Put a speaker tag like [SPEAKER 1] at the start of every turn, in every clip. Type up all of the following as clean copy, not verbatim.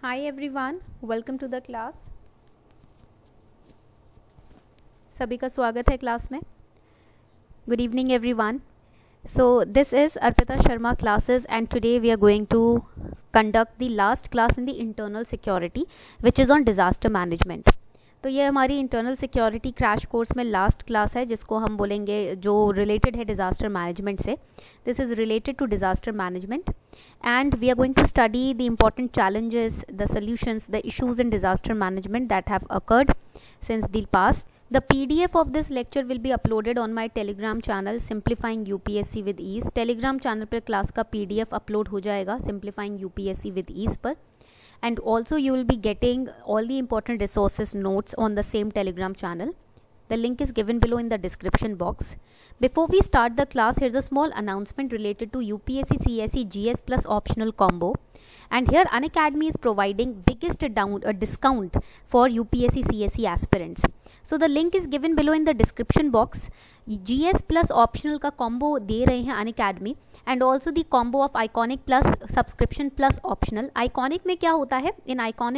[SPEAKER 1] Hi everyone, welcome to the class. सभी का स्वागत है क्लास में. Good evening everyone. So this is Arpita Sharma classes and today we are going to conduct the last class in the internal security which is on disaster management. तो ये हमारी internal security crash course में last class है जिसको हम बोलेंगे जो related है डिज़ास्टर मैनेजमेंट से. This is related to disaster management and we are going to study the important challenges, the solutions, the issues in disaster management that have occurred since the past. The PDF of this lecture will be uploaded on my Telegram channel Simplifying UPSC with Ease. Telegram channel पर class का PDF upload हो जाएगा Simplifying UPSC with Ease पर. And also you will be getting all the important resources notes on the same Telegram channel. The link is given below in the description box. Before we start the class, here's a small announcement related to UPSC CSE GS Plus optional combo. And here Unacademy is providing biggest discount for UPSC CSE aspirants. So the link is given below in the description box. GS Plus optional का combo दे रहे हैं Unacademy and also the combo of Iconic Plus subscription plus optional. Iconic में क्या होता है? In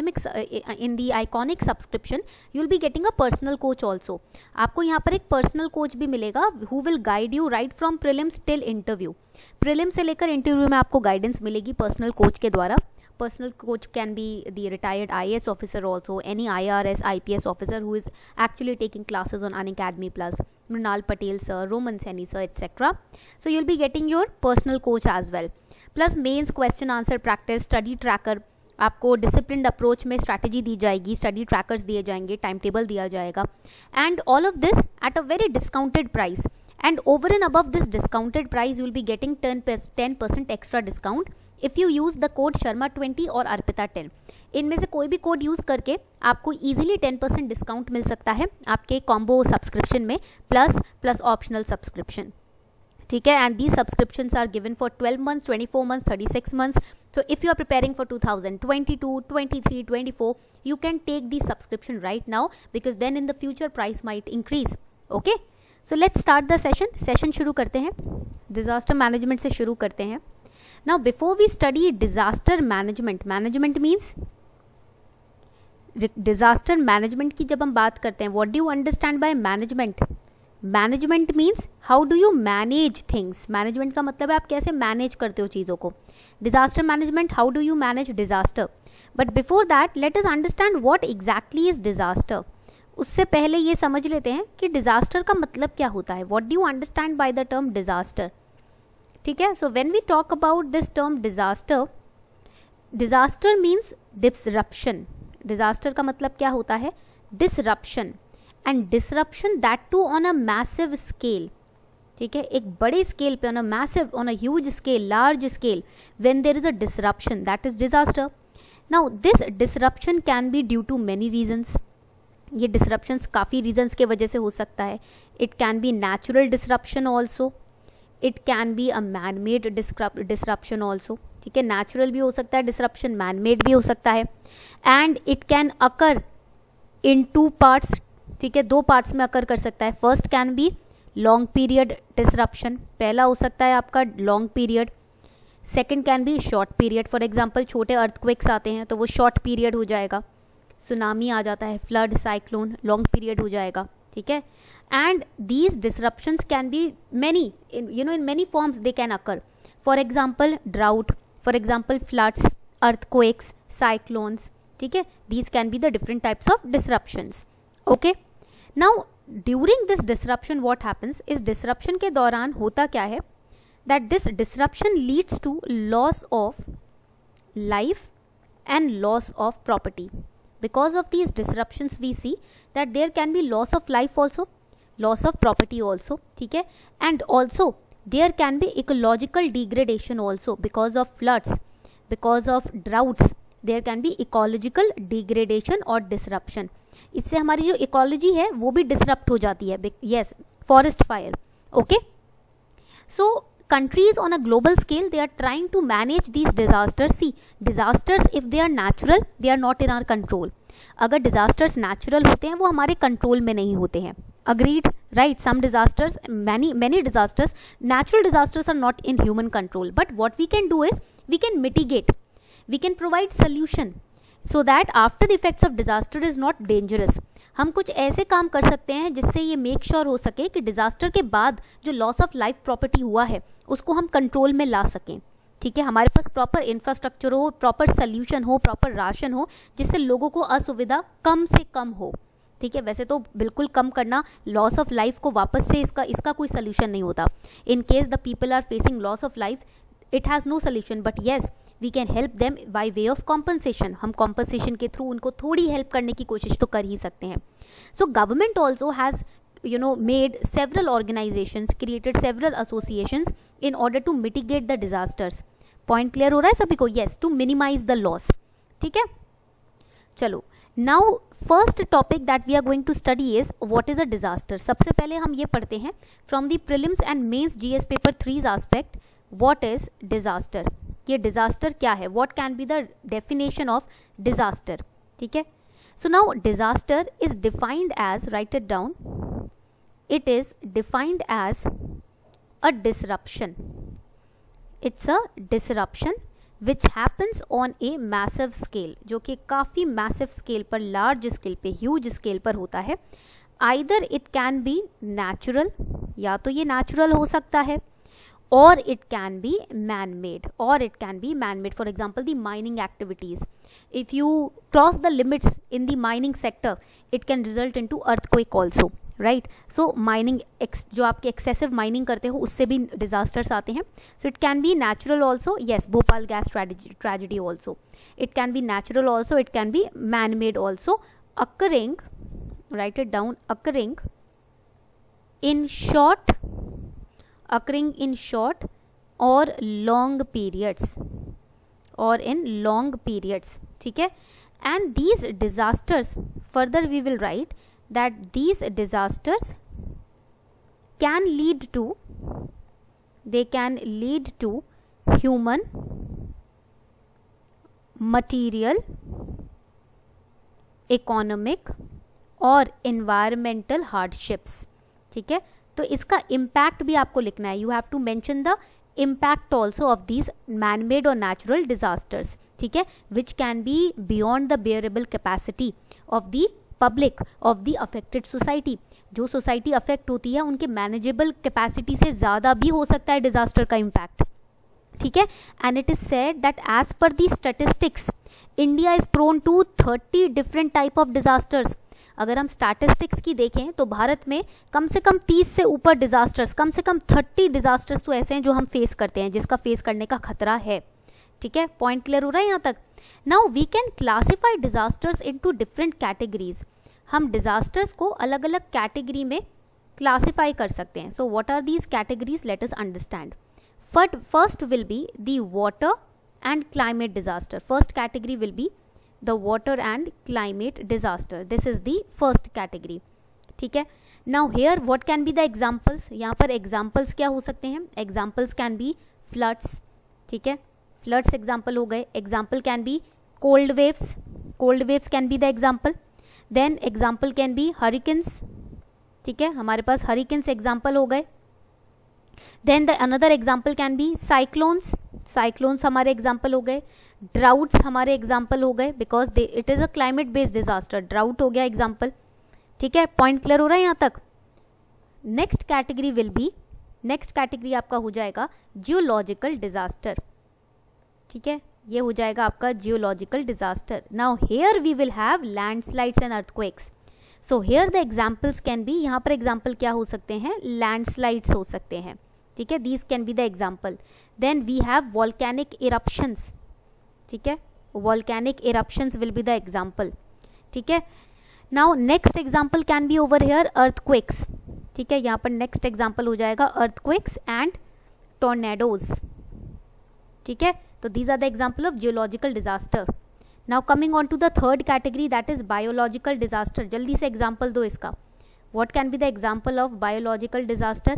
[SPEAKER 1] the Iconic subscription you will be getting a personal coach also. आपको यहाँ पर एक personal coach भी मिलेगा who will guide you right from prelims till interview. Prelim से लेकर interview में आपको guidance मिलेगी personal coach के द्वारा. Personal coach can be the retired IAS officer also, any IRS, IPS officer who is actually taking classes on Unacademy Plus, Mrinal Patel sir, Roman Seni sir, etc. So you'll be getting your personal coach as well. Plus mains question answer practice, study tracker, आपको disciplined approach में strategy दी जाएगी, study trackers दिए जाएंगे, time table दिया जाएगा and all of this at a very discounted price. And over and above this discounted price you will be getting 10% extra discount if you use the code शर्मा20 और अर्पिता10. इनमें से कोई भी कोड यूज़ करके आपको ईजिली 10% डिस्काउंट मिल सकता है आपके कॉम्बो सब्सक्रिप्शन में प्लस ऑप्शनल सब्सक्रिप्शन. ठीक है, and these subscriptions are given for 12 months, 24 months, 36 months. So if you are preparing for 2022, 23, 24, you can take the subscription right now because then in the future price might increase. Okay, so let's start the session. Session शुरू करते हैं, disaster management से शुरू करते हैं. Now before we study disaster management, management means disaster management की जब हम बात करते हैं, what do you understand by management? Management means how do you manage things? Management का मतलब है आप कैसे manage करते हो चीज़ों को. Disaster management, how do you manage disaster? But before that, let us understand what exactly is disaster. उससे पहले ये समझ लेते हैं कि disaster का मतलब क्या होता है. What do you understand by the term disaster? ठीक है, so when we talk about this term disaster, disaster means disruption. Disaster का मतलब क्या होता है? Disruption. And disruption that too on a massive scale. ठीक है, एक बड़े स्केल पे, on a massive, on a huge scale, large scale, when there is a disruption, that is disaster. Now this disruption can be due to many reasons. ये disruptions काफ़ी reasons के वजह से हो सकता है. It can be natural disruption also. It can be a man-made disruption also. ठीक है, natural भी हो सकता है disruption, man-made भी हो सकता है. And it can occur in two parts. ठीक है, दो पार्ट्स में अकर कर सकता है. First can be long period disruption, पहला हो सकता है आपका long period. Second can be short period. For example छोटे अर्थक्वेक्स आते हैं तो वो शॉर्ट पीरियड हो जाएगा. सुनामी आ जाता है, फ्लड, साइक्लोन, लॉन्ग पीरियड हो जाएगा. ठीक है, and these disruptions can be many, in many forms they can occur. For example drought, for example floods, earthquakes, cyclones. ठीक है, these can be the different types of disruptions. Okay, now during this disruption what happens, इस disruption के दौरान होता क्या है that this disruption leads to loss of life and loss of property. Because of these disruptions we see that there can be loss of life also, loss of property also. ठीक है, and also there can be ecological degradation also because of floods, because of droughts there can be ecological degradation और disruption. इससे हमारी जो ecology है वो भी disrupt हो जाती है. Yes, forest fire. Okay, so countries on a global scale they are trying to manage these disasters. See, disasters if they are natural they are not in our control. अगर disasters natural होते हैं वो हमारे control में नहीं होते हैं. Agreed, right? Some disasters, many disasters, natural disasters are not in human control. But what we can do is we can mitigate, we can provide solution, so that after effects of disaster is not dangerous. हम कुछ ऐसे काम कर सकते हैं जिससे ये make sure हो सके कि डिजास्टर के बाद जो लॉस ऑफ लाइफ प्रॉपर्टी हुआ है उसको हम कंट्रोल में ला सकें। ठीक है, हमारे पास प्रॉपर इंफ्रास्ट्रक्चर हो, प्रॉपर सोल्यूशन हो, प्रॉपर राशन हो, जिससे लोगों को असुविधा कम से कम हो। ठीक है, वैसे तो बिल्कुल कम करना लॉस ऑफ लाइफ को वापस से इसका कोई सोल्यूशन नहीं होता। In case the people are facing loss of life, it has no solution, but yes we can help them by way of compensation. हम कॉम्पनसेशन के थ्रू उनको थोड़ी हेल्प करने की कोशिश तो कर ही सकते हैं। So government also has made several organizations, created several associations in order to mitigate the disasters. Point clear हो रहा है सभी को? Yes, to minimise the loss. ठीक है, चलो now first topic that we are going to study is what is a disaster. सबसे पहले हम ये पढ़ते हैं from the prelims and mains GS paper 3 aspect, what is disaster. ये डिजास्टर क्या है, what can be the definition of disaster. ठीक है, so now disaster is defined as, right it down, it is defined as a disruption. It's a disruption which happens on a massive scale, जो कि काफ़ी massive scale पर, large scale पे, huge scale पर होता है। Either it can be natural, या तो ये natural हो सकता है, or it can be man-made, or it can be man-made. For example, the mining activities. If you cross the limits in the mining sector, it can result into earthquake also. Right, so mining जो आपके excessive mining करते हो उससे भी disasters आते हैं। So it can be natural also, yes, Bhopal gas tragedy also, it can be natural also, it can be man made also, occurring, write it down, occurring in short और long periods, और in long periods. ठीक है, and these disasters, further we will write that these disasters can lead to human, material, economic और environmental hardships। ठीक है, तो इसका impact भी आपको लिखना है। You have to mention the impact also of these man-made or natural disasters। ठीक है, which can be beyond the bearable capacity of the public of the affected society. जो सोसाइटी अफेक्ट होती है उनके मैनेजेबल कैपेसिटी से ज़्यादा भी हो सकता है डिजास्टर का इम्पैक्ट। ठीक है, and it is said that as per the statistics India is prone to 30 different type of disasters. अगर हम स्टैटिस्टिक्स की देखें तो भारत में कम से कम 30 से ऊपर डिजास्टर्स, कम से कम 30 डिजास्टर्स तो ऐसे हैं जो हम फेस करते हैं, जिसका फेस करने का खतरा है। ठीक है, पॉइंट क्लियर हो रहा है यहाँ तक? Now we can classify disasters into different categories. हम डिजास्टर्स को अलग अलग कैटेगरी में क्लासिफाई कर सकते हैं। So what are these categories, let us understand. First will be the water and climate disaster. First category will be the water and climate disaster, this is the first category. ठीक है, now here what can be the examples. यहाँ पर examples क्या हो सकते हैं? Examples can be floods. ठीक है, फ्लड्स एग्जाम्पल हो गए। Example can be cold waves, cold waves can be the example. Then example can be hurricanes. ठीक है, हमारे पास हरिकेन्स एग्जाम्पल हो गए। Then the another example can be cyclones, cyclones हमारे एग्जाम्पल हो गए। ड्राउट्स हमारे एग्जाम्पल हो गए, because it is a climate based disaster, drought हो गया एग्जाम्पल। ठीक है, पॉइंट क्लियर हो रहा है यहाँ तक? Next category will be, next category आपका हो जाएगा जियोलॉजिकल डिजास्टर। ठीक है, ये हो जाएगा आपका geological disaster. Now here we will have landslides and earthquakes. So here the examples can be, यहाँ पर एग्जाम्पल क्या हो सकते हैं? लैंडस्लाइड्स हो सकते हैं। ठीक है, these can be the example. Then we have volcanic eruptions. ठीक है, volcanic eruptions will be the example. ठीक है, now next example can be over here earthquakes. ठीक है, यहाँ पर नेक्स्ट एग्जाम्पल हो जाएगा अर्थक्वेक्स एंड टोर्नेडोज। ठीक है, तो these are the example of geological disaster. Now coming on to the third category, that is biological disaster. जल्दी से example दो इसका। What can be the example of biological disaster?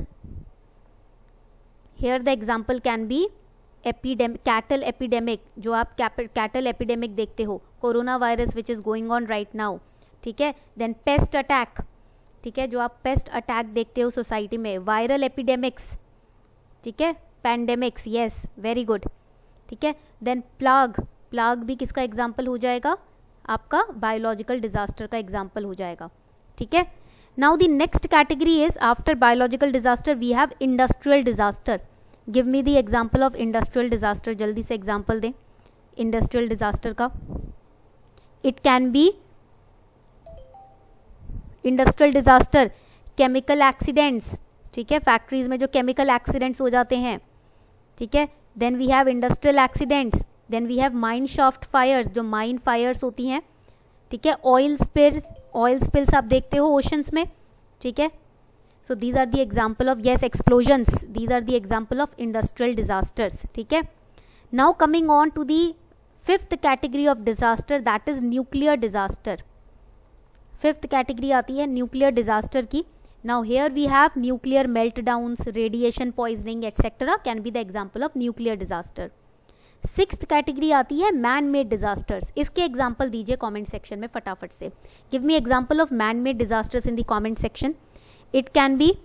[SPEAKER 1] Here the example can be cattle epidemic, जो आप cattle epidemic देखते हो, corona virus which is going on right now. ठीक है, then pest attack. ठीक है, जो आप pest attack देखते हो सोसाइटी में, viral epidemics. ठीक है, pandemics, yes, very good. ठीक है, देन प्लाग, प्लाग भी किसका एग्जाम्पल हो जाएगा? आपका बायोलॉजिकल डिजास्टर का एग्जाम्पल हो जाएगा, ठीक है। Now the next category is after biological disaster we have industrial disaster. Give me the example of industrial disaster, जल्दी से एग्जाम्पल दें इंडस्ट्रियल डिजास्टर का। It can be industrial disaster chemical accidents, ठीक है, फैक्ट्रीज में जो केमिकल एक्सीडेंट्स हो जाते हैं, ठीक है। Then we have industrial accidents, then we have mine shaft fires, जो माइन फायर्स होती हैं, ठीक है। ऑयल स्पिल्स आप देखते हो ओशंस में, ठीक है। So these are the example of yes explosions, these are the example of industrial disasters, ठीक है। Now coming on to the fifth category of disaster, that is nuclear disaster. Fifth category आती है nuclear disaster की। Now here we have nuclear meltdowns, radiation poisoning etcetera can be the example of nuclear disaster. Sixth category आती है man made disasters. इसके example दीजिए comment section में फटाफट से। Give me example of man made disasters in the comment section. It can be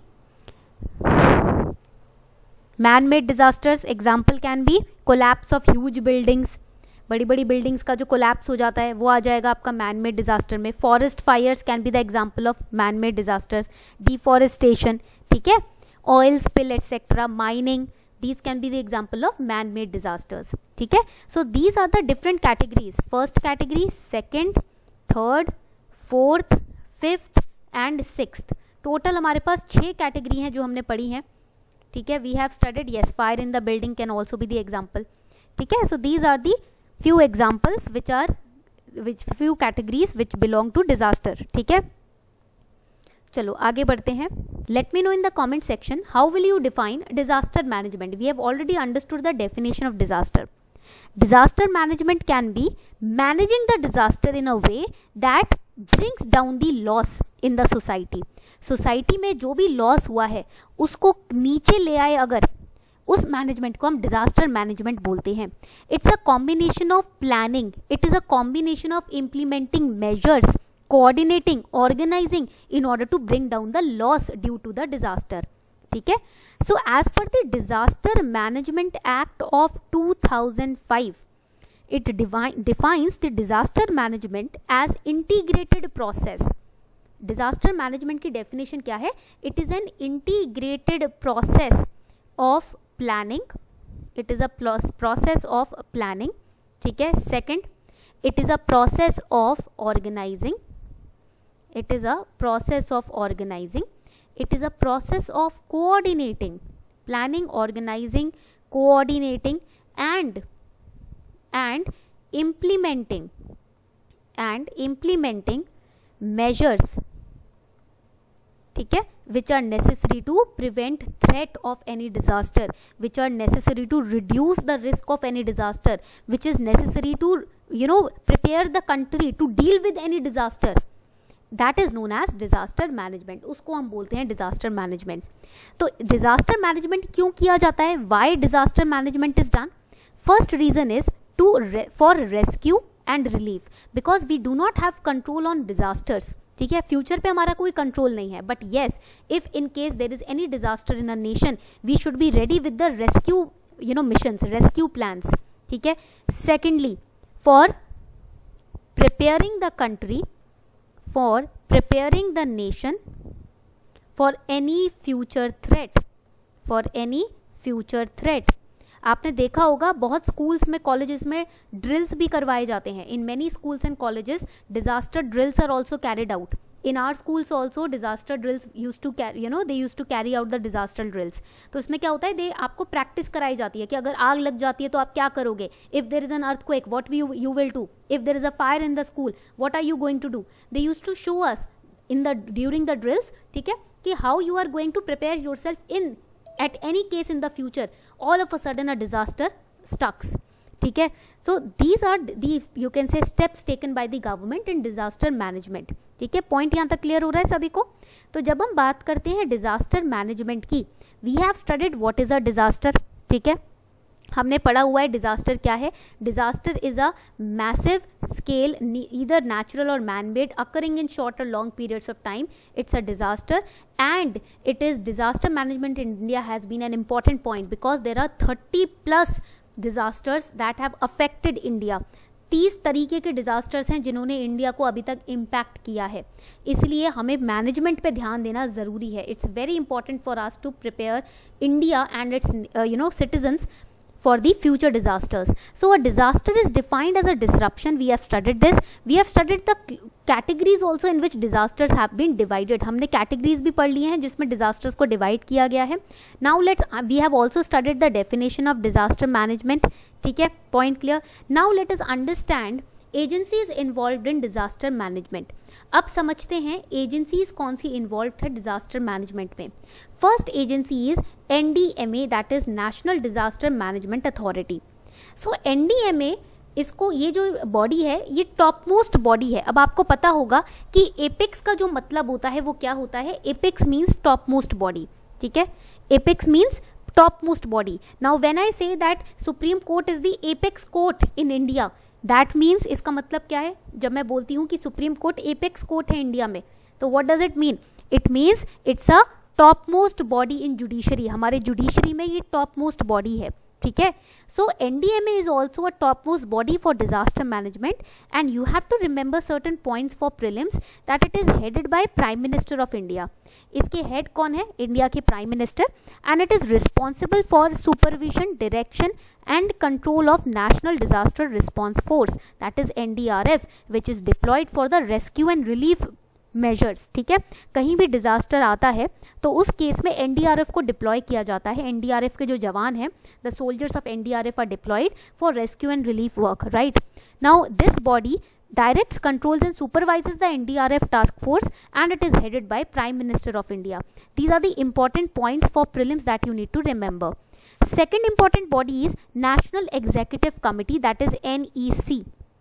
[SPEAKER 1] man made disasters, example can be collapse of huge buildings, बड़ी बड़ी buildings का जो collapse हो जाता है वो आ जाएगा आपका मैन मेड डिजास्टर में। Forest fires can be the example of man made disasters. Deforestation, ठीक है, oil spill etcetera, mining, these can be the example of man made disasters, ठीक है। so these are the different categories, first category, second, third, fourth, fifth and sixth। total हमारे पास 6 category हैं जो हमने पढ़ी हैं, ठीक है। we have studied yes fire in the building can also be the example, ठीक है। so these are the few examples which few categories which belong to disaster, ठीक है। चलो आगे बढ़ते हैं। Let me know in the comment section how will you define disaster management. We have already understood the definition of disaster. Disaster management can be managing the disaster in a way that brings down the loss in the society. Society में जो भी loss हुआ है उसको नीचे ले आए, अगर उस मैनेजमेंट को हम डिजास्टर मैनेजमेंट बोलते हैं। It's a combination of planning, it is a combination of implementing measures, coordinating, organizing in order to bring down the loss due to the disaster, ठीक है। so as per the Disaster Management Act of 2005 it defines the disaster management as integrated process। disaster management की definition क्या है? it is an integrated process of planning, it is a process of planning, ठीक है। second, it is a process of organizing, it is a process of organizing, it is a process of coordinating, planning, organizing, coordinating and implementing measures, ठीक है, which are necessary to prevent threat of any disaster, which are necessary to reduce the risk of any disaster, which is necessary to prepare the country to deal with any disaster, that is known as disaster management। उसको हम बोलते हैं disaster management। तो disaster management क्यों किया जाता है? why disaster management is done? first reason is for rescue and relief, because we do not have control on disasters, ठीक है। फ्यूचर पे हमारा कोई कंट्रोल नहीं है, but yes if in case there is any disaster in a nation we should be ready with the rescue missions, rescue plans, ठीक है। Secondly for preparing the country, for preparing the nation for any future threat, for any future threat. आपने देखा होगा बहुत schools में, colleges में drills भी करवाए जाते हैं। In many schools and colleges disaster drills are also carried out. In our schools also disaster drills used to they used to carry out the disaster drills. तो इसमें क्या होता है, आपको प्रैक्टिस कराई जाती है कि अगर आग लग जाती है तो आप क्या करोगे, if there is an earthquake what you will do, if there is a fire in the school what are you going to do. They used to show us in the during the drills, ठीक है, कि how you are going to prepare yourself in at any case in the future all of a sudden a disaster strucks, ठीक है। so these are the you can say steps taken by the government in disaster management, ठीक है। Point यहाँ तक clear हो रहा है सभी को? तो जब हम बात करते हैं डिजास्टर मैनेजमेंट की, we have studied what is a disaster, ठीक है। हमने पढ़ा हुआ है डिजास्टर क्या है। Disaster is a massive scale either natural or man made occurring in short और long periods of time, it's a disaster and it is disaster management in India has been an important point because there are 30+ disasters that have affected India। 30 तरीके के disasters हैं जिन्होंने India को अभी तक impact किया है, इसलिए हमें मैनेजमेंट पे ध्यान देना ज़रूरी है. It's very important for us to prepare India and its citizens for the future disasters. So a disaster is defined as a disruption. We have studied this. We have studied the categories also in which disasters have been divided. हमने categories भी पढ़ लिए हैं जिसमें disasters को divide किया गया है. Now we have also studied the definition of disaster management. ठीक है, point clear. Now let us understand agencies involve in disaster management. अब समझते हैं एजेंसीज कौन सी इन्वॉल्व है डिजास्टर मैनेजमेंट में. First agency is NDMA, that is national disaster management authority. So NDMA, इसको ये जो बॉडी है ये टॉप मोस्ट बॉडी है. अब आपको पता होगा कि एपेक्स का जो मतलब होता है वो क्या होता है. Apex means top most body. ठीक है, apex means top most body. Now when I say that supreme court is the apex court in India, that means इसका मतलब क्या है. जब मैं बोलती हूँ कि सुप्रीम कोर्ट एपेक्स कोर्ट है इंडिया में, तो what does it mean. It means it's a top most body in judiciary. हमारे जुडिशरी में ये टॉप मोस्ट बॉडी है. ठीक है, so NDMA is also a top most body for disaster management and you have to remember certain points for prelims that it is headed by prime minister of India. इसके head कौन है, India के prime minister. And it is responsible for supervision, direction and control of National Disaster Response Force, that is NDRF, which is deployed for the rescue and relief measures. ठीक है, कहीं भी disaster आता है तो उस केस में NDRF को डिप्लॉय किया जाता है. NDRF के जो जवान हैं, the soldiers of NDRF are deployed for rescue and relief work, right? Now this body directs, controls and supervises the NDRF task force and it is headed by Prime Minister of India. These are the important points for prelims that you need to remember. Second important body is National Executive Committee, that is NEC.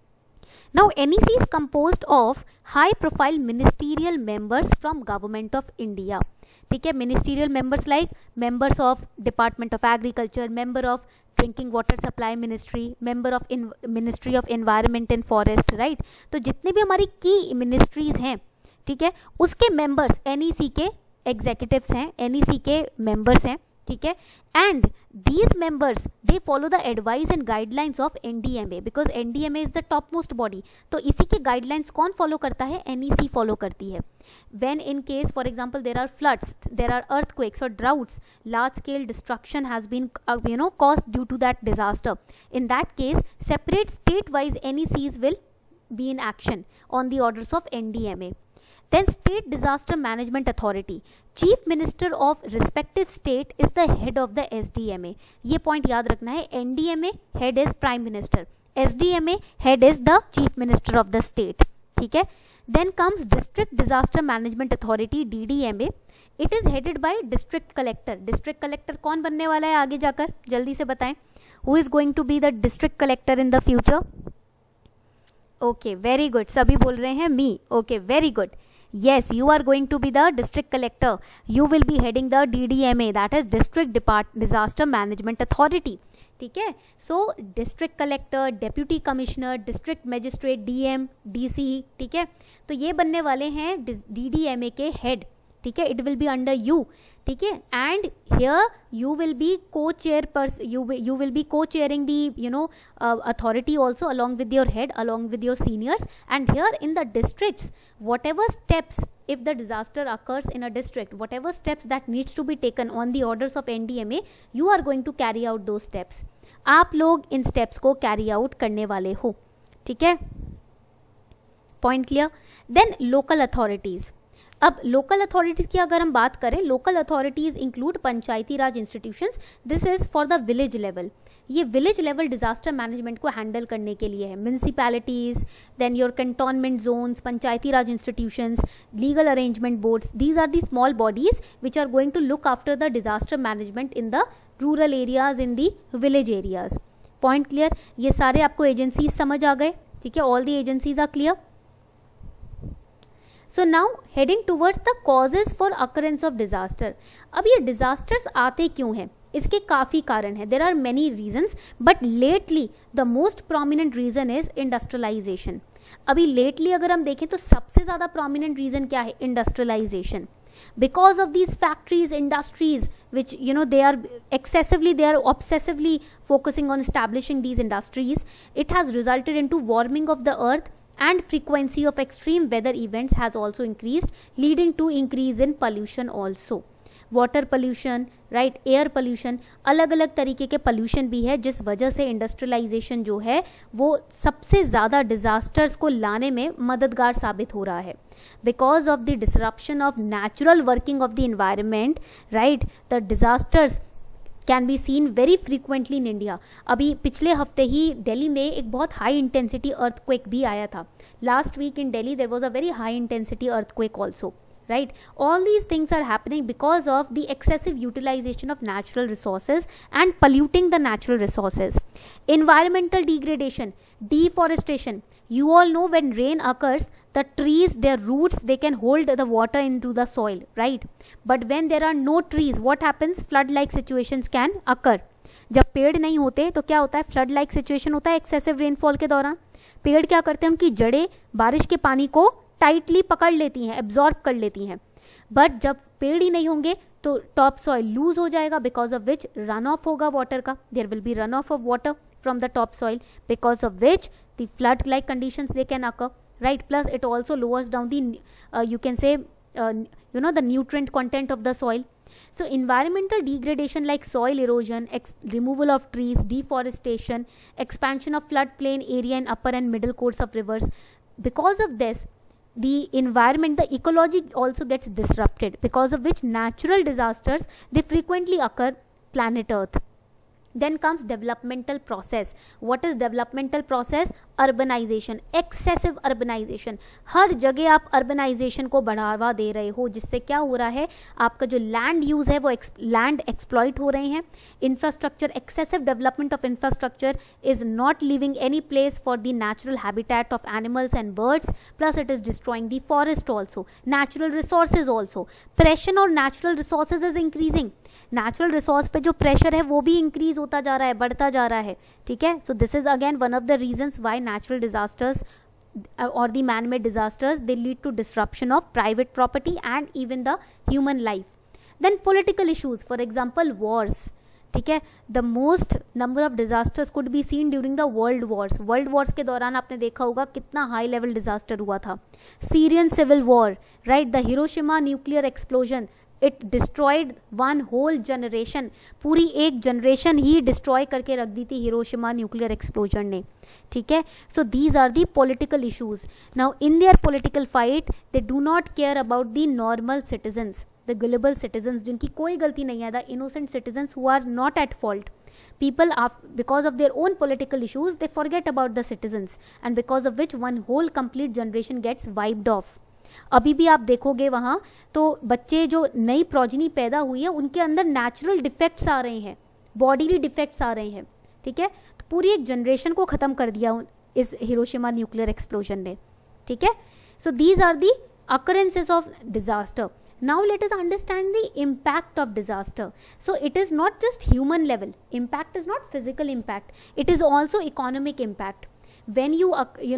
[SPEAKER 1] Now NEC is composed of high profile ministerial members from Government of India. ठीक है, ministerial members like members of Department of Agriculture, member of Drinking Water Supply Ministry, member of Ministry of Environment and Forest, right? तो जितने भी हमारी key ministries हैं, ठीक है, उसके members NEC के executives हैं, NEC के members हैं. ठीक है, and these members they follow the advice and guidelines of NDMA because NDMA is the top most body. तो इसी के गाइडलाइंस कौन फॉलो करता है, NEC फॉलो करती है. when in case for example there are floods, there are earthquakes or droughts, large scale destruction has been caused due to that disaster, in that case separate state wise NECs will be in action on the orders of NDMA. Then State Disaster Management Authority, Chief Minister of respective state is the head of the SDMA. ये point याद रखना है, NDMA head is Prime Minister, SDMA head is the Chief Minister of the state. ठीक है. Then comes District Disaster Management Authority, DDMA. It is headed by District Collector. District Collector कौन बनने वाला है आगे जाकर, जल्दी से बताएं. Who is going to be the District Collector in the future? Okay, very good. सभी बोल रहे हैं me. Okay, very good. Yes, you are going to be the district collector. You will be heading the DDMA, that is District Disaster Management Authority. ठीक है. So district collector, deputy commissioner, district magistrate, DM, DC. ठीक है, तो ये बनने वाले हैं DDMA के head. ठीक है, it will be under you. ठीक है, and here you will be co-chairperson, you will be co-chairing the authority also along with your head, along with your seniors. And here in the districts, whatever steps, if the disaster occurs in a district, whatever steps that needs to be taken on the orders of NDMA, you are going to carry out those steps. आप लोग इन steps को carry out करने वाले हो. ठीक है, point clear. Then local authorities. अब local authorities की अगर हम बात करें, local authorities include panchayati raj institutions. This is for the village level. ये विलेज लेवल डिजास्टर मैनेजमेंट को हैंडल करने के लिए है. Municipalities, then your cantonment zones, panchayati raj institutions, legal arrangement boards, these are the small bodies which are going to look after the disaster management in the rural areas, in the village areas. Point clear. ये सारे आपको agencies समझ आ गए. ठीक है, all the agencies are clear. So now heading towards the causes for occurrence of disaster. अब ये डिजास्टर्स आते क्यों हैं, इसके काफ़ी कारण हैं. There are many reasons, but lately the most prominent reason is industrialization. अभी लेटली अगर हम देखें तो सबसे ज़्यादा प्रोमिनेंट रीजन क्या है, industrialization. Because of these factories, industries, which they are obsessively focusing on establishing these industries, it has resulted into warming of the earth, and frequency of extreme weather events has also increased, leading to increase in pollution also. Water pollution, right, air pollution, अलग अलग तरीके के pollution भी है, जिस वजह से industrialisation जो है वो सबसे ज़्यादा डिजास्टर्स को लाने में मददगार साबित हो रहा है. Because of the disruption of natural working of the environment, right, the disasters can be seen very frequently in India. अभी पिछले हफ्ते ही दिल्ली में एक बहुत हाई इंटेंसिटी अर्थक्वेक भी आया था. Last week in Delhi there was a very high intensity earthquake also. Right, all these things are happening because of the excessive utilization of natural resources and polluting the natural resources. Environmental degradation, deforestation. You all know when rain occurs, the trees, their roots, they can hold the water into the soil, right? But when there are no trees, what happens? Flood like situations can occur. जब पेड़ नहीं होते तो क्या होता है? Flood like situation होता है एक्सेसिव रेनफॉल के दौरान. पेड़ क्या करते हैं? उनकी जड़ें बारिश के पानी को टाइटली पकड़ लेती हैं, एब्जॉर्ब कर लेती हैं. बट जब पेड़ ही नहीं होंगे तो टॉप सॉइल लूज हो जाएगा, because of which run off होगा वाटर का. There will be run off water from the top soil, because of which the flood like conditions they can occur, right. Plus it also lowers down the you can say the nutrient content of the soil. So environmental degradation like soil erosion, removal of trees, deforestation, expansion of floodplain area in upper and middle courses of rivers. Because of this, the environment, the ecology also gets disrupted, because of which natural disasters, they frequently occur planet Earth. Then comes developmental process. What is developmental process? Urbanization, excessive urbanization. हर जगह आप urbanization को बढ़ावा दे रहे हो, जिससे क्या हो रहा है, आपका जो land use है वो land exploit हो रहे हैं. Infrastructure, excessive development of infrastructure is not leaving any place for the natural habitat of animals and birds. Plus it is destroying the forest also, natural resources also. Pressure on natural resources is increasing. Natural resource पे जो pressure है वो भी increase होता जा रहा है, बढ़ता जा रहा है. ठीक है, so this is again one of the reasons why natural disasters और the man made disasters they lead to disruption of private property and even the human life. Then political issues, for example wars. ठीक है, the most number of disasters could be seen during the world wars. World wars के दौरान आपने देखा होगा कितना high level disaster हुआ था. Syrian civil war, right, the Hiroshima nuclear explosion, it destroyed one whole generation. पूरी एक जनरेशन ही डिस्ट्रॉय करके रख दी थी हिरोशिमा न्यूक्लियर एक्सप्लोजन ने. ठीक है, so these are the political issues. Now in their political fight they do not care about the normal citizens, the gullible citizens, जिनकी कोई गलती नहीं है, the innocent citizens who are not at fault. People, because of their own political issues, they forget about the citizens, and because of which one whole complete generation gets wiped off. अभी भी आप देखोगे वहाँ तो बच्चे जो नई progeny पैदा हुई है उनके अंदर नेचुरल डिफेक्ट्स आ रहे हैं, बॉडीली डिफेक्ट्स आ रहे हैं. ठीक है, तो पूरी एक जनरेशन को ख़त्म कर दिया इस हिरोशिमा न्यूक्लियर एक्सप्लोजन ने. ठीक है, so these are the occurrences of disaster. Now let us understand the impact of disaster. So it is not just human level. Impact is not physical impact. It is also economic impact. When you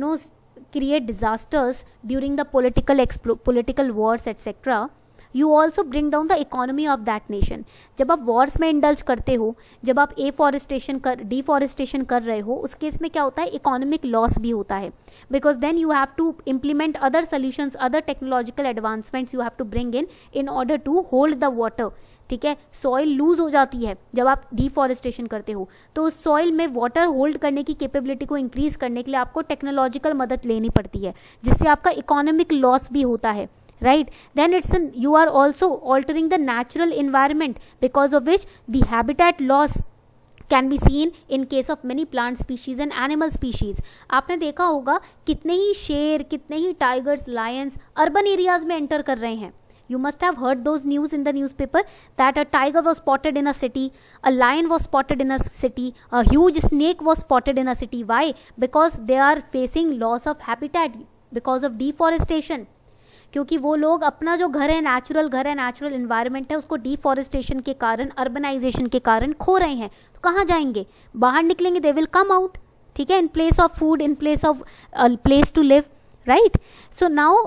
[SPEAKER 1] create disasters during the political wars etc., you also bring down the economy of that nation. जब आप wars में indulge करते हो, जब आप deforestation कर रहे हो, उस केस में क्या होता है, economic loss भी होता है, because then you have to implement other solutions, other technological advancements you have to bring in order to hold the water. ठीक है, सॉइल लूज हो जाती है जब आप डिफॉरेस्टेशन करते हो, तो उस सॉइल में वाटर होल्ड करने की कैपेबिलिटी को इंक्रीज करने के लिए आपको टेक्नोलॉजिकल मदद लेनी पड़ती है, जिससे आपका इकोनॉमिक लॉस भी होता है. Right, then you are also altering the natural environment, because of which the habitat loss can be seen in case of many plant species and animal species. आपने देखा होगा कितने ही शेर, कितने ही टाइगर्स, लायंस अर्बन एरियाज में enter कर रहे हैं. You must have heard those news in the newspaper that a tiger was spotted in a city, a lion was spotted in a city, a huge snake was spotted in a city. Why? Because they are facing loss of habitat because of deforestation. क्योंकि वो लोग अपना जो घर है, natural घर है, natural environment है, उसको डिफॉरेस्टेशन के कारण, अर्बनाइजेशन के कारण खो रहे हैं. तो कहाँ जाएंगे? बाहर निकलेंगे, दे विल कम आउट. ठीक है, in place of food, in place of place to live. Right, so now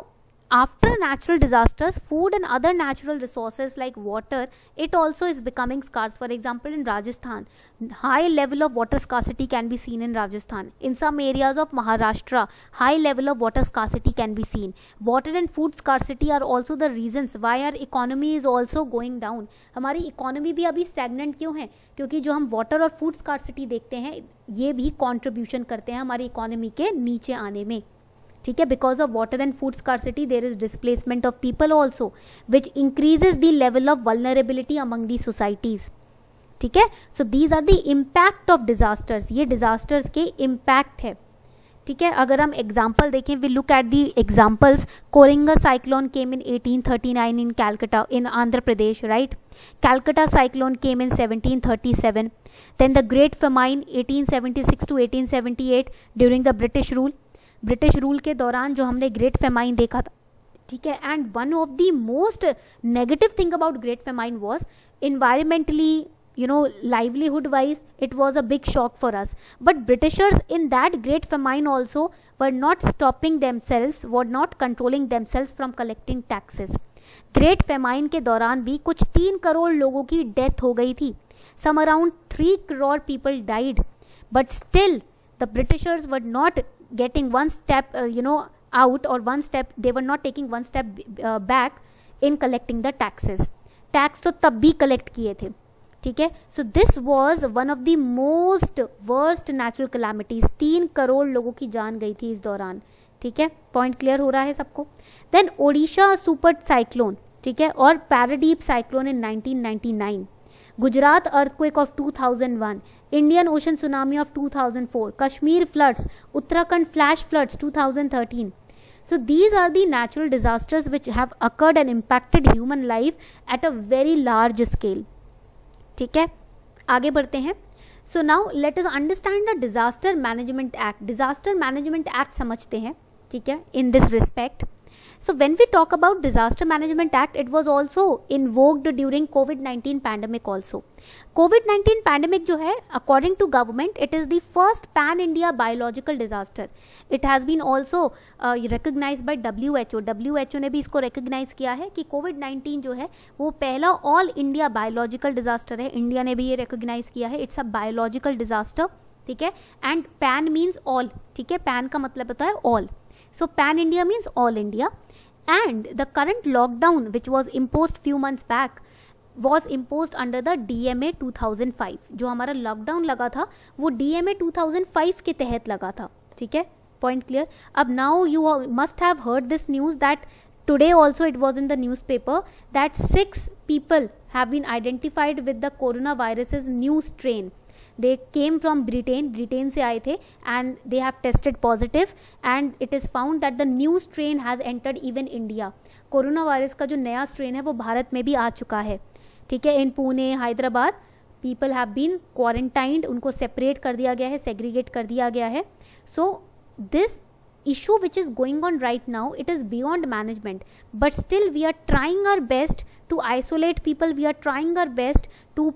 [SPEAKER 1] after natural disasters, food and other natural resources like water, it also is becoming scarce. For example, in Rajasthan, high level of water scarcity can be seen in Rajasthan. In some areas of Maharashtra, high level of water scarcity can be seen. Water and food scarcity are also the reasons why our economy is also going down. हमारी economy भी अभी stagnant क्यों है? क्योंकि जो हम water और food scarcity देखते हैं, ये भी contribution करते हैं हमारी economy के नीचे आने में. ठीक है, because of water and food scarcity there is displacement of people also which increases the level of vulnerability among the societies. ठीक है, so these are the impact of disasters. ये डिजास्टर्स के इम्पैक्ट है. ठीक है, अगर हम एग्जाम्पल देखें, we look at the examples. Coringa cyclone came in 1839 in Calcutta in Andhra Pradesh, right. Calcutta cyclone came in 1737. Then the great famine 1876 to 1878 during the British rule. British rule के दौरान जो हमने ग्रेट फेमाइन देखा था. ठीक है, and one of the most negative thing about great famine was environmentally, livelihood wise, it was a big shock for us. But Britishers in that great famine also were not stopping themselves, were not controlling themselves from collecting taxes. Great famine के दौरान भी कुछ 3 करोड़ लोगों की death हो गई थी. Some around 3 crore people died. But still the Britishers were not getting one step out, or one step, they were not taking one step back in collecting the taxes. Tax तो तब भी collect किए थे. ठीक है, so this was one of the most worst natural calamities. 3 crore लोगों की जान गई थी इस दौरान. ठीक है, पॉइंट क्लियर हो रहा है सबको. देन ओडिशा सुपर साइक्लोन, ठीक है, और Paradip cyclone in 1999. Gujarat earthquake of 2001, Indian ocean tsunami of 2004, Kashmir floods, Uttarakhand flash floods 2013. So these are the natural disasters which have occurred and impacted human life at a very large scale. ठीक है, आगे बढ़ते हैं. So now let us understand the Disaster Management Act. Disaster Management Act समझते हैं. ठीक है, in this respect. So when we talk about Disaster Management Act, it was also invoked during COVID-19 pandemic also. COVID-19 pandemic जो है, according to government, it is the first pan-India biological disaster. It has been also recognized by WHO. WHO ने भी इसको recognize किया है कि COVID-19 जो है वो पहला all India biological disaster है. इंडिया ने भी ये recognize किया है. It's a biological disaster. ठीक है, and pan means all. ठीक है, pan का मतलब होता है all. So pan India means all India. And the current lockdown which was imposed few months back was imposed under the DMA 2005. जो हमारा लॉकडाउन लगा था वो DMA 2005 के तहत लगा था. ठीक है, पॉइंट क्लियर. अब now you must have heard this news that today also it was in the newspaper that 6 people have been identified with the coronavirus's new strain. They came from Britain से आए थे, and they have tested positive, and it is found that the new strain has entered even India. Corona virus का जो नया strain है वो भारत में भी आ चुका है. ठीक है, इन Pune, Hyderabad people have been quarantined, उनको separate कर दिया गया है, segregate कर दिया गया है. So this issue which is going on right now, it is beyond management, but still we are trying our best to isolate people. We are trying our best to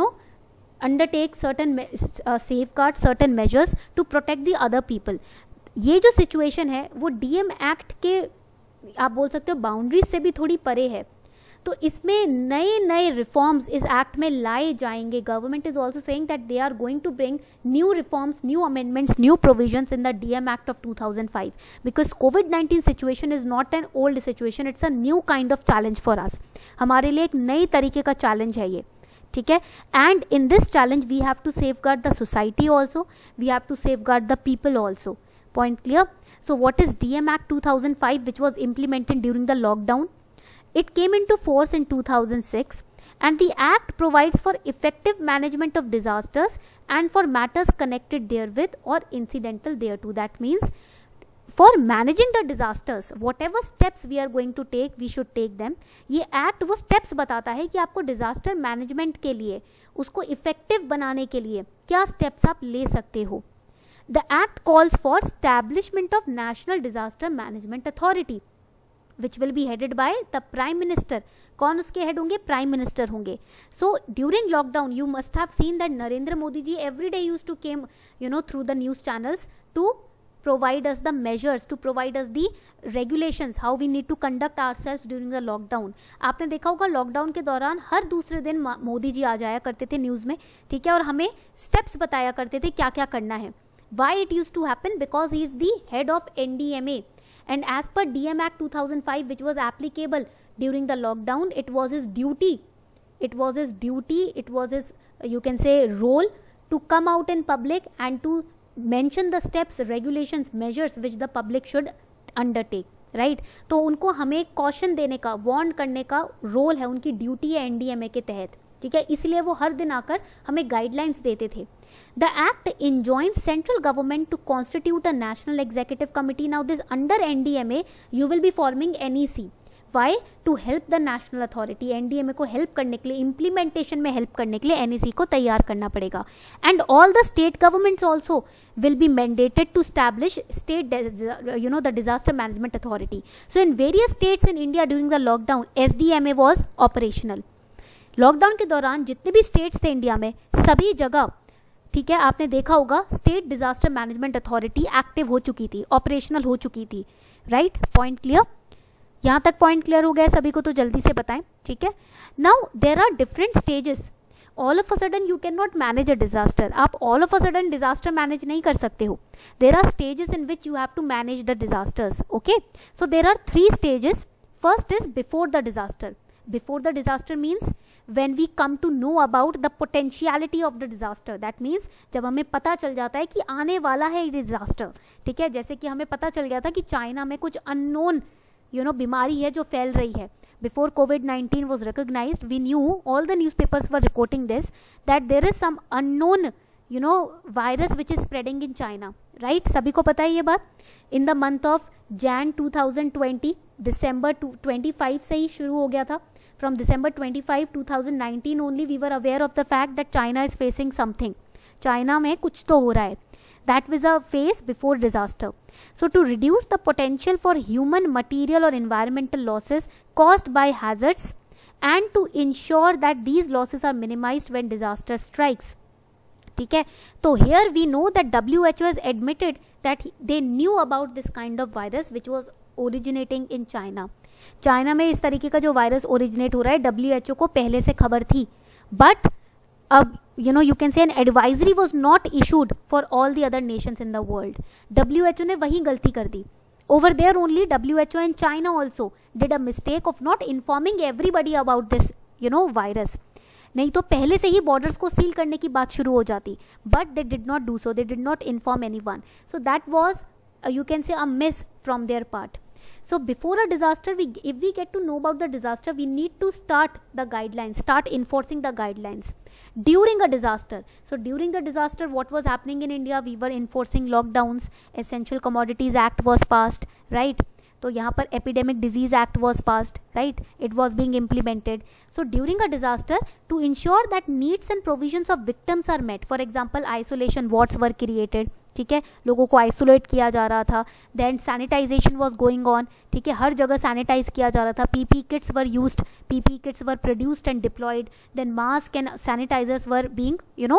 [SPEAKER 1] undertake certain safeguards, certain measures to protect the other people. ये जो situation है वो DM act के आप बोल सकते हो boundaries से भी थोड़ी परे है. तो इसमें नए नए रिफॉर्म्स इस एक्ट में लाए जाएंगे. Government is also saying that they are going to bring new reforms, new amendments, new provisions in the DM act of 2005 because कोविड-19 situation is not an old situation, it's a new kind of challenge for us. हमारे लिए एक नई तरीके का challenge है ये. ठीक है, and in this challenge we have to safeguard the society also, we have to safeguard the people also. Point clear? So what is DM Act 2005 which was implemented during the lockdown? It came into force in 2006 and the act provides for effective management of disasters and for matters connected therewith or incidental thereto. That means for managing the disasters, whatever steps we are going to take, we should take them. ये act वो steps बताता है कि आपको disaster management के लिए, उसको effective बनाने के लिए क्या steps आप ले सकते हो. The act calls for establishment of National Disaster Management Authority, which will be headed by the Prime Minister. कौन उसके हेड होंगे? Prime Minister होंगे. So during lockdown, you must have seen that Narendra Modi ji every day used to came, through the news channels to provide us the measures, to provide us the regulations, how we need to conduct ourselves during the lockdown. आपने देखा होगा lockdown के दौरान हर दूसरे दिन मोदी जी आ जाया करते थे न्यूज़ में, ठीक है, और हमें स्टेप्स बताया करते थे क्या क्या करना है. Why it used to happen? Because he is the head of NDMA, and as per DM Act 2005, which was applicable during the lockdown, it was his duty, it was his, you can say, role to come out in public and to mention the steps, regulations, measures which the public should undertake, right? तो उनको हमें caution देने का, warn करने का role है, उनकी duty है एनडीएमए के तहत, ठीक है, इसलिए वो हर दिन आकर हमें गाइडलाइंस देते थे. The act enjoins central government to constitute a national executive committee. Now this under NDMA you will be forming NEC. Why? To help the national authority. NDMA को help करने के लिए, implementation में help करने के लिए NEC को तैयार करना पड़ेगा. And all the state governments also will be mandated to establish state, the disaster management authority. So in various states in India during the lockdown, SDMA was operational. Lockdown के दौरान जितने भी स्टेट्स थे India में, सभी जगह, ठीक है, आपने देखा होगा state disaster management authority active हो चुकी थी, ऑपरेशनल हो चुकी थी, राइट? Point clear? यहाँ तक पॉइंट क्लियर हो गया सभी को? तो जल्दी से बताएं, ठीक है. Now there are different stages. All of a sudden you can not manage a disaster. आप all of a sudden disaster manage नहीं कर सकते हो. There are stages in which you have to manage the disasters. Okay, so there are 3 stages. First is before the disaster. Before the disaster means when we come to know about the potentiality of the disaster. That means जब हमें पता चल जाता है कि आने वाला है ये disaster, ठीक है, जैसे कि हमें पता चल गया था कि चाइना में कुछ unknown बीमारी है जो फैल रही है. Before COVID-19 was recognized, we knew, all the newspapers were reporting this, that there is some unknown virus which is spreading in China, right? सभी को पता है ये बात. In the month of Jan 2020, December 25 से ही शुरू हो गया था. From December 25, 2019 only we were aware of the fact that China is facing something. China में कुछ तो हो रहा है. That was a phase before disaster. So to reduce the potential for human, material or environmental losses caused by hazards and to ensure that these losses are minimized when disaster strikes. ठीक है, तो here we know that WHO has admitted that they knew about this kind of virus which was originating in China. China में इस तरीके का जो virus originate हो रहा है, WHO को पहले से खबर थी, बट अब you can say an advisory was not issued for all the other nations in the world. WHO ने वही गलती कर दी. Over there only WHO and China also did a mistake of not informing everybody about this virus. नहीं तो पहले से ही borders को seal करने की बात शुरू हो जाती, but they did not do so, they did not inform anyone. So that was you can say a miss from their part. So before a disaster, if we get to know about the disaster, we need to start the guidelines, start enforcing the guidelines during a disaster. So during the disaster, what was happening in India? We were enforcing lockdowns, Essential Commodities Act was passed, right? तो यहाँ पर Epidemic Disease Act was passed, right? It was being implemented. So during a disaster, to ensure that needs and provisions of victims are met, for example, isolation wards were created, ठीक है, लोगों को isolate किया जा रहा था. Then sanitization was going on, ठीक है, हर जगह सैनिटाइज किया जा रहा था. PP kits were used, PP kits were produced and deployed. Then mask and sanitizers were being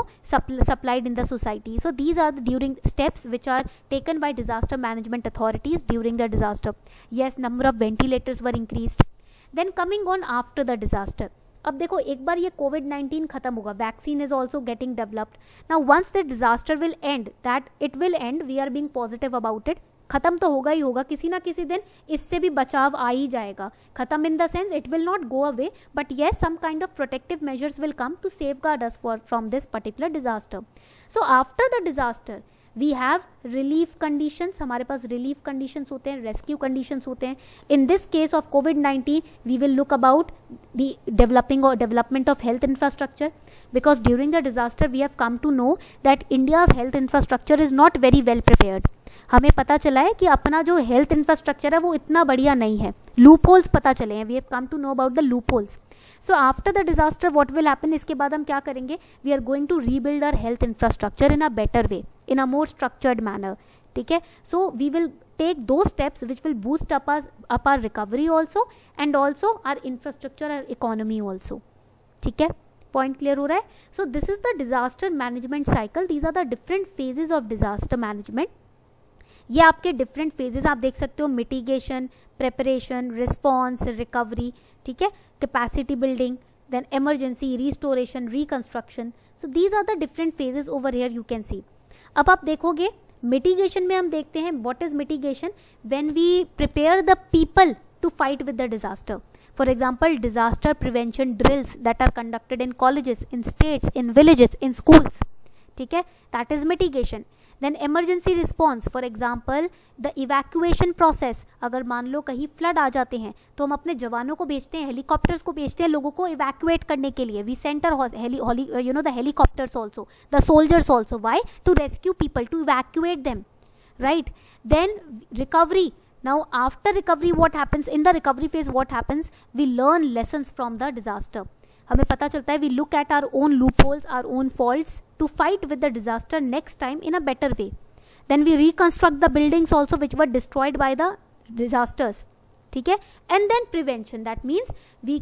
[SPEAKER 1] supplied in the society. So these are the during steps which are taken by disaster management authorities during the disaster. Yes, number of ventilators were increased. Then coming on after the disaster, अब देखो एक बार ये कोविड-19 खत्म होगा, vaccine is also getting developed. Now once the disaster will end, that it will end, we are being positive about it. खत्म तो होगा ही होगा, किसी ना किसी दिन इससे भी बचाव आ ही जाएगा. खत्म in the sense it will not go away, but yes some kind of protective measures will come to safeguard us from this particular disaster. So after the disaster we have relief conditions, हमारे पास relief conditions होते हैं, rescue conditions होते हैं. In this case of कोविड-19 we will look about the development of health infrastructure, because during the disaster we have come to know that India's health infrastructure is not very well prepared. हमें पता चला है कि अपना जो health infrastructure है वो इतना बढ़िया नहीं है. लूप होल्स पता चले हैं, we have come to know about the loopholes. So after the disaster what will happen, इसके बाद हम क्या करेंगे? We are going to rebuild our health infrastructure in a better way, in a more structured manner, ठीक है. So we will take those steps which will boost up our recovery also, and also our infrastructure, our economy also, ठीक है. Point clear हो रहा है? So this is the disaster management cycle. These are the different phases of disaster management. ये आपके different phases आप देख सकते हो, मिटिगेशन, प्रेपरेशन, रिस्पॉन्स, रिकवरी, ठीक है, capacity building, then emergency, restoration, reconstruction. So these are the different phases over here you can see. अब आप देखोगे मिटिगेशन में हम देखते हैं what is mitigation, when we prepare the people to fight with the disaster. For example, disaster prevention drills that are conducted in colleges, in states, in villages, in schools. ठीक है, that is mitigation. Then emergency response, for example, the evacuation process. अगर मान लो कहीं flood आ जाते हैं तो हम अपने जवानों को भेजते हैं, हेलीकॉप्टर्स को भेजते हैं लोगों को इवैक्यूएट करने के लिए. We send the helicopters also, the soldiers also. Why? To rescue people, to evacuate them, right? Then recovery. Now after recovery what happens, in the recovery phase what happens, we learn lessons from the disaster. हमें पता चलता है, we look at our own loopholes, our own faults to fight with the disaster next time in a better way. Then we reconstruct the buildings also which were destroyed by the disasters. ठीक है, and then prevention, that means we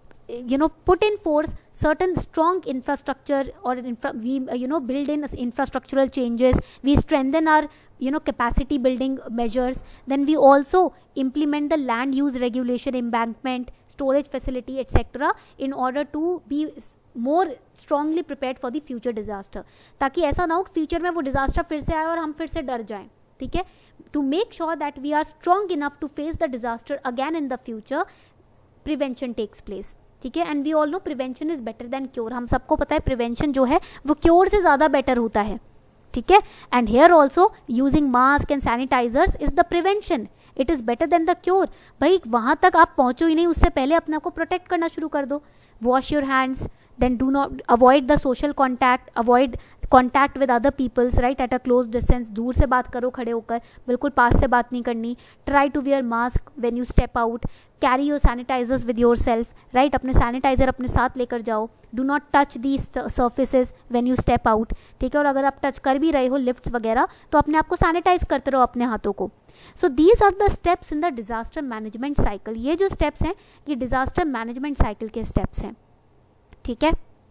[SPEAKER 1] put in force certain strong infrastructure, or we build in infrastructural changes, we strengthen our capacity building measures. Then we also implement the land use regulation, embankment, storage facility, etc. in order to be more strongly prepared for the future disaster, ताकि ऐसा ना हो future में वो disaster फिर से आए और हम फिर से डर जाएं. ठीक है, to make sure that we are strong enough to face the disaster again in the future, prevention takes place. ठीक है, and we all know prevention is better than cure. हम सबको पता है प्रिवेंशन जो है वो क्योर से ज़्यादा बेटर होता है. ठीक है, and here also using mask and sanitizers is the prevention. It is better than the cure. भाई वहाँ तक आप पहुँचो ही नहीं, उससे पहले अपने आप को प्रोटेक्ट करना शुरू कर दो. Wash your hands, then do not avoid the social contact, avoid contact with other peoples, right, at a close distance. दूर से बात करो खड़े होकर, बिल्कुल पास से बात नहीं करनी. try to wear mask when you step out, carry your sanitizers with yourself, right, अपने सैनिटाइजर अपने साथ लेकर जाओ. do not touch these surfaces when you step out. ठीक है, और अगर आप टच कर भी रहे हो लिफ्ट्स वगैरह तो अपने आप को सैनिटाइज करते रहो अपने हाथों को. So these are the steps in the disaster management cycle. ये जो स्टेप्स हैं ये डिजास्टर मैनेजमेंट साइकिल के स्टेप्स हैं. ठीक है,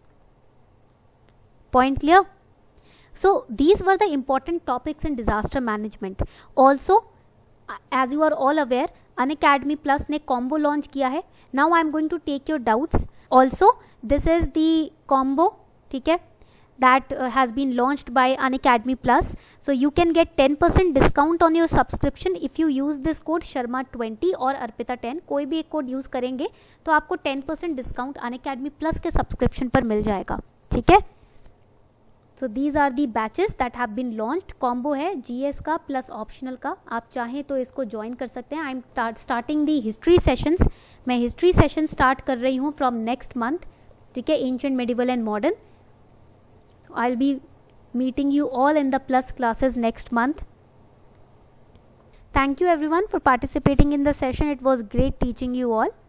[SPEAKER 1] point clear. So these were the important topics in disaster management. Also as you are all aware, Unacademy plus ने combo launch किया है. Now I am going to take your doubts. Also this is the combo, ठीक है, that has been launched by Unacademy Plus. So you can get 10% discount on your subscription if you use this code Sharma20 और Arpita10. कोई भी एक code use करेंगे तो आपको 10% discount Unacademy Plus के सब्सक्रिप्शन पर मिल जाएगा. ठीक है, so these are the batches that have been launched. Combo है GS का प्लस ऑप्शनल का. आप चाहें तो इसको ज्वाइन कर सकते हैं. I am starting the history sessions. मैं हिस्ट्री सेशन स्टार्ट कर रही हूँ फ्रॉम नेक्स्ट मंथ. ठीक है, ancient, medieval and modern. I'll be meeting you all in the plus classes next month. Thank you everyone for participating in the session. It was great teaching you all.